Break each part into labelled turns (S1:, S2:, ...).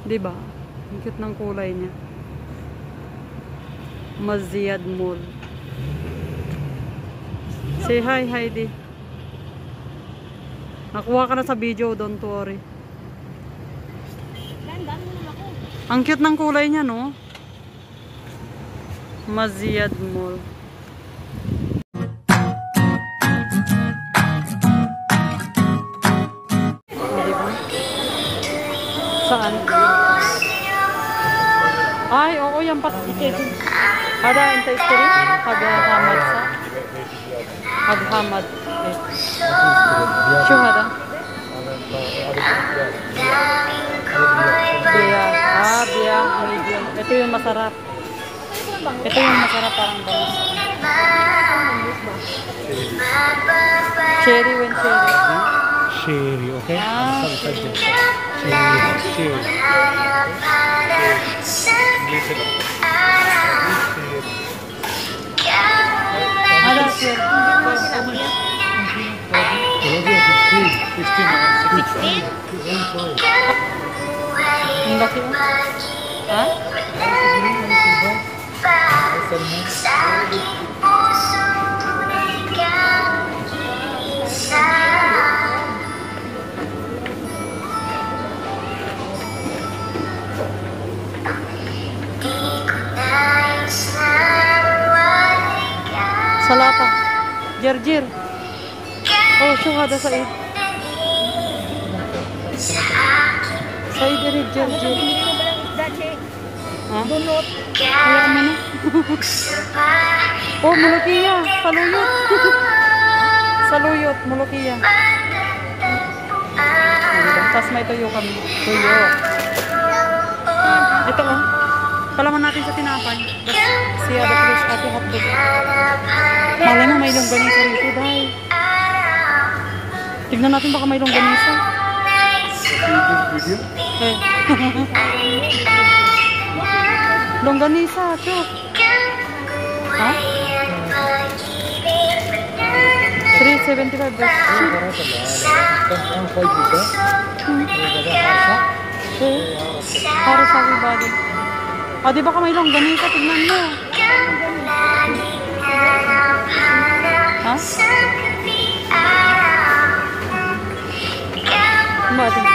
S1: Diba? Ang cute ng kulay niya. Maziad Mall. Say hi, Heidi. Nakuha ka na sa video, don't worry. Ang cute ng kulay niya, no? Maziad Mall. Saan? Ay, oo, yan patiket. Ada entah istri, ada Hamad sa. Ada Hamad. Syuhada. Biya. Biya, medium. Ito yung masarap. Ito yung masarap parang bangus. Cherry when cherry.
S2: Cherry, okay? Cherry.
S1: Ada cherry.
S2: 16.
S1: Enggak sih? Hah? Salapa. Jerjir. Oh, syuhada Said. Said dari Jerjir. Hah? Ayan mo na. Oh, Mulukiya. Saluyot. Saluyot, Mulukiya. Tapos may tuyo kami. Tuyo. Ito oh. Palaman natin sa tinapay. Siya the fresh ate hotdog. Malay mo may longganisa rito dahil. Tignan natin baka may longganisa. Eh. Longganisa, chok. Ha? 375 best. Para sa everybody. Ah, di ba ka may longganisa? Tignan mo. Ha? Bakit?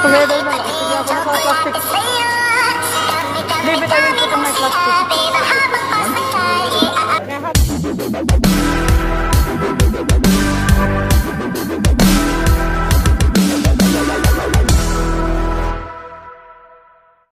S1: Together na lang. Sige ako naka-plastic. David, I will put on my plastic.